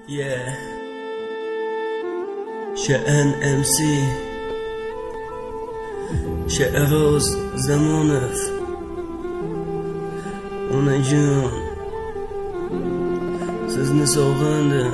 Yeah. Şa'an MC Sha'roz Zamonov Onajon sizni sog'indim,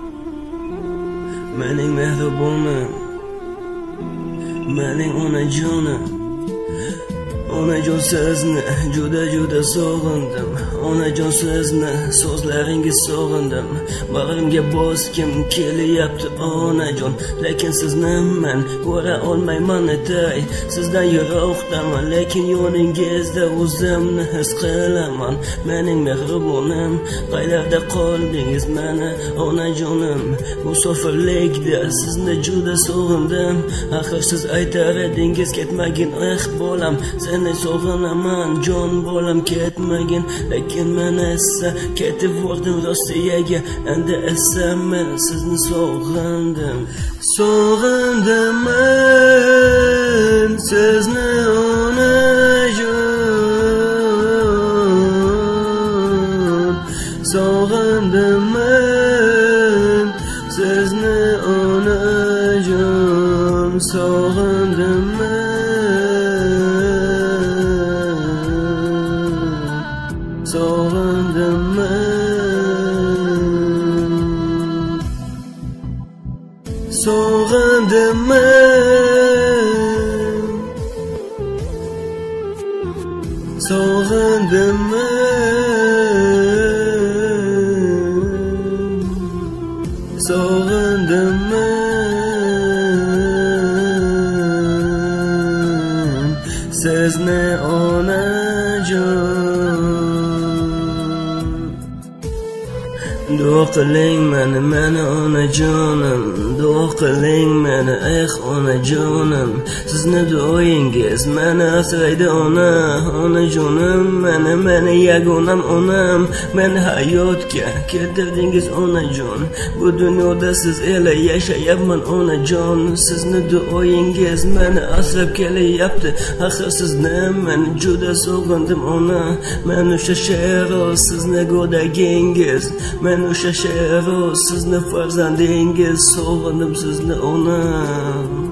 mening mehribonim, mening onajonim. Onajon sizni juda sog'indim, onajon sizni so'zlaringiz sog'indim. Bag'rimga boskim kelyapti onajon, lekin sizni men ko'ra olmayman etay. Sizdan yiroqdaman, lekin yoningizda o'zimni his qilaman. Mening mehribonim, qayerda qoldingiz meni onajonim? Musofirlikda sizni juda sog'indim. Axir siz aytar edingiz ketmagin bolam, seni sog'inaman jon bolam ketmagin. Lekin men esa ketib bordim Rossiyaga, endi esa men sizni sog'indim. Sog'indim men sizni onajon, sog'indim men sizni onajon, sog'indim men. Sog'indim men, sog'indim men, sog'indim men, sog'indim men sizni onajon. Duo qiling meni onajonim, duo qiling meni onajonim. Sizni duoyingiz meni asraydi onajonim. Meni yagonam onam, meni hayotga keltirdingiz onajon. Bu dunyoda siz ela yashayapman onajon. Sizni duoyingiz meni asrab kelyapti. Axir sizni men juda sog'indim ona. Men o'sha Sha'roz sizni go'dagingiz, men o'sha Sha'roz sizni farzandingiz, sog'indim sizni ona.